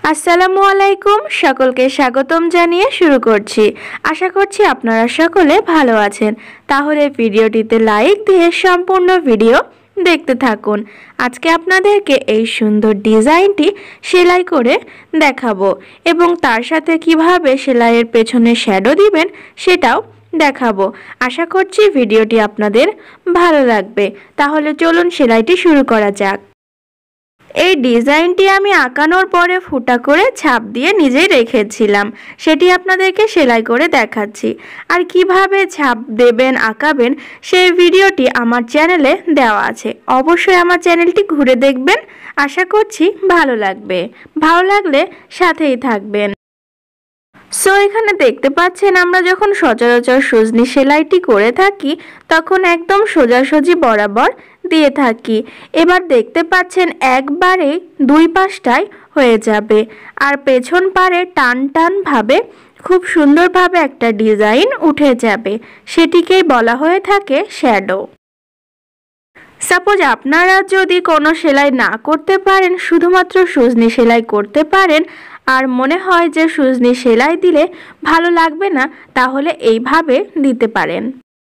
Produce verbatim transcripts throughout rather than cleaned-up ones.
আসসালামু আলাইকুম, সকলকে স্বাগতম জানিয়ে শুরু করছি। আশা করছি আপনারা সকলে ভালো আছেন। তাহলে ভিডিওটিতে লাইক দিয়ে সম্পূর্ণ ভিডিও দেখতে থাকুন। আজকে আপনাদেরকে এই সুন্দর ডিজাইনটি সেলাই করে দেখাবো এবং তার সাথে কিভাবে সেলাইয়ের পেছনে শ্যাডো দিবেন সেটাও দেখাবো। আশা করছি ভিডিওটি আপনাদের ভালো লাগবে। তাহলে চলুন সেলাইটি শুরু করা যাক। এই ডিজাইনটি আমি আঁকানোর পরে ফুটা করে ছাপ দিয়ে নিজেই রেখেছিলাম, সেটি আপনাদেরকে সেলাই করে দেখাচ্ছি। আর কিভাবে ছাপ দেবেন আঁকাবেন সেই ভিডিওটি আমার চ্যানেলে দেওয়া আছে, অবশ্যই আমার চ্যানেলটি ঘুরে দেখবেন। আশা করছি ভালো লাগবে। ভালো লাগলে সাথেই থাকবেন। সো এখানে দেখতে পাচ্ছেন আমরা যখন সচরাচর সুজনি সেলাইটি করে থাকি তখন একদম সোজাসুজি বরাবর দিয়ে থাকি। এবার দেখতে পাচ্ছেন একবারে দুই পাশটাই হয়ে যাবে আর পেছন পারে টান টান ভাবে খুব সুন্দরভাবে একটা ডিজাইন উঠে যাবে, সেটিকেই বলা হয়ে থাকে শ্যাডো। সাপোজ আপনারা যদি কোনো সেলাই না করতে পারেন, শুধুমাত্র সুজনি সেলাই করতে পারেন আর মনে হয় যে সুজনি সেলাই দিলে ভালো লাগবে না, তাহলে এইভাবে দিতে পারেন।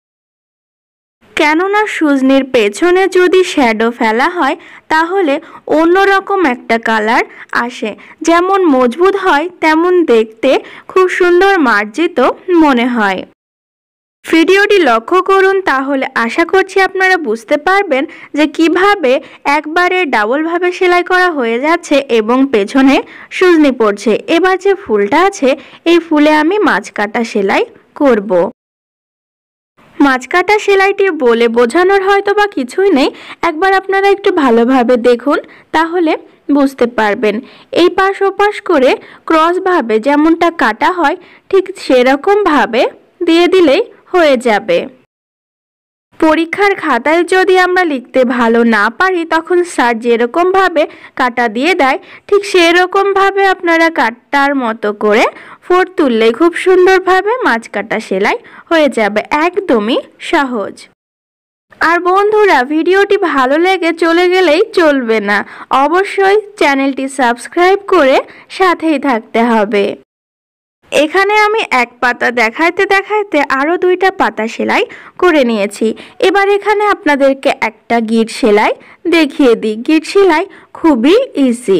কেননা সুজনির পেছনে যদি শ্যাডো ফেলা হয় তাহলে অন্যরকম একটা কালার আসে, যেমন মজবুত হয় তেমন দেখতে খুব সুন্দর মার্জিত মনে হয়। ভিডিওটি লক্ষ্য করুন, তাহলে আশা করছি আপনারা বুঝতে পারবেন যে কিভাবে একবারে ডাবলভাবে সেলাই করা হয়ে যাচ্ছে এবং পেছনে সুজনি পড়ছে। এবার যে ফুলটা আছে এই ফুলে আমি মাছ কাটা সেলাই করব। মাছ কাটা সেলাইটি বলে বোঝানোর হয়তো বা কিছুই নেই, একবার আপনারা একটু ভালোভাবে দেখুন তাহলে বুঝতে পারবেন। এই পাশ ওপাশ করে ক্রসভাবে যেমনটা কাটা হয় ঠিক সেরকমভাবে দিয়ে দিলেই হয়ে যাবে। পরীক্ষার খাতায় যদি আমরা লিখতে ভালো না পারি তখন স্যার যেরকমভাবে কাটা দিয়ে দেয় ঠিক সেরকমভাবে আপনারা কাটার মতো করে ফোর তুললেই খুব সুন্দরভাবে মাছ কাটা সেলাই হয়ে যাবে, একদমই সহজ। আর বন্ধুরা, ভিডিওটি ভালো লেগে চলে গেলেই চলবে না, অবশ্যই চ্যানেলটি সাবস্ক্রাইব করে সাথেই থাকতে হবে। এখানে আমি এক পাতা দেখাইতে দেখাইতে আরও দুইটা পাতা সেলাই করে নিয়েছি। এবার এখানে আপনাদেরকে একটা গিট সেলাই দেখিয়ে দিই। গিট সেলাই খুবই ইজি।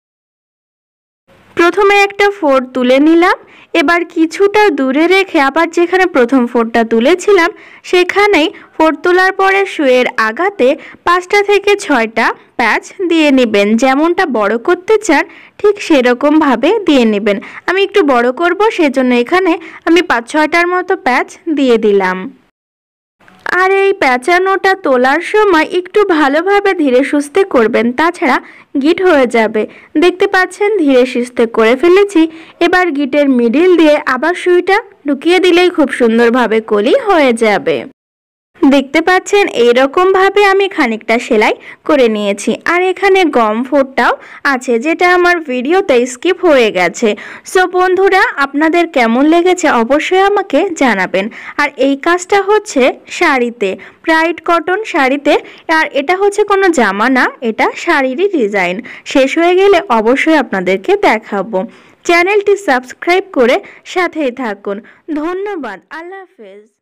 প্রথমে একটা ফোর তুলে নিলাম, এবার কিছুটা দূরে রেখে আবার যেখানে প্রথম ফোরটা তুলেছিলাম সেখানেই ফোর তোলার পরে সুইয়ের আগাতে পাঁচটা থেকে ছয়টা প্যাচ দিয়ে নেবেন। যেমনটা বড় করতে চান ঠিক সেরকম ভাবে দিয়ে নেবেন। আমি একটু বড় করব, সেজন্য এখানে আমি পাঁচ ছয়টার মতো প্যাচ দিয়ে দিলাম। আর এই প্যাঁচানোটা তোলার সময় একটু ভালোভাবে ধীরে সুস্থে করবেন, তাছাড়া গিট হয়ে যাবে। দেখতে পাচ্ছেন ধীরে সুস্থে করে ফেলেছি। এবার গিটের মিডিল দিয়ে আবার সুইটা ঢুকিয়ে দিলেই খুব সুন্দরভাবে কলি হয়ে যাবে। দেখতে পাচ্ছেন এইরকম ভাবে আমি খানিকটা সেলাই করে নিয়েছি। আর এখানে গম ফোরটাও আছে যেটা আমার ভিডিওতে স্কিপ হয়ে গেছে। সো বন্ধুরা, আপনাদের কেমন লেগেছে অবশ্যই আমাকে জানাবেন। আর এই কাজটা হচ্ছে শাড়িতে, ব্রাইট কটন শাড়িতে। আর এটা হচ্ছে কোনো জামা না, এটা শাড়িরই ডিজাইন। শেষ হয়ে গেলে অবশ্যই আপনাদেরকে দেখাবো। চ্যানেলটি সাবস্ক্রাইব করে সাথেই থাকুন। ধন্যবাদ। আল্লাহ হাফেজ।